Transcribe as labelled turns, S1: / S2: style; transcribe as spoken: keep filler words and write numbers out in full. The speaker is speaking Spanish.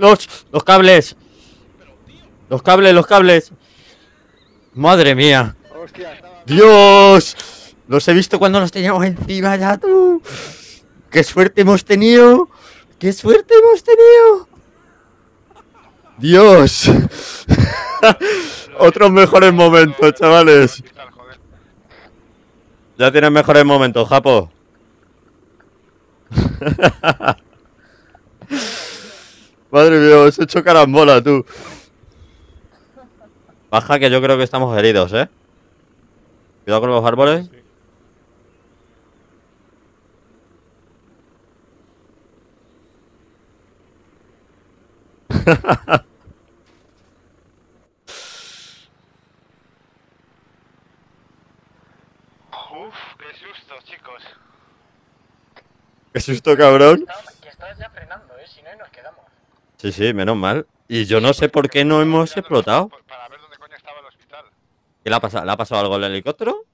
S1: los, los cables. Los cables, los cables. Madre mía. Dios. Los he visto cuando los teníamos encima ya, tú. Qué suerte hemos tenido. Qué suerte hemos tenido. Dios. Otros mejores momentos, chavales. Ya tienes mejores momentos, Japo. Madre mía, os he hecho carambola, tú. Baja, que yo creo que estamos heridos, ¿eh? Cuidado con los árboles.
S2: Uf, qué susto, chicos.
S1: Qué susto, cabrón.
S3: Que estás ya frenando, ¿eh? Si no, nos quedamos.
S1: Sí, sí, menos mal. Y yo no sé por qué no hemos explotado.
S2: Para ver dónde coño estaba el hospital.
S1: ¿Qué le ha pasado? ¿Le ha pasado algo al helicóptero?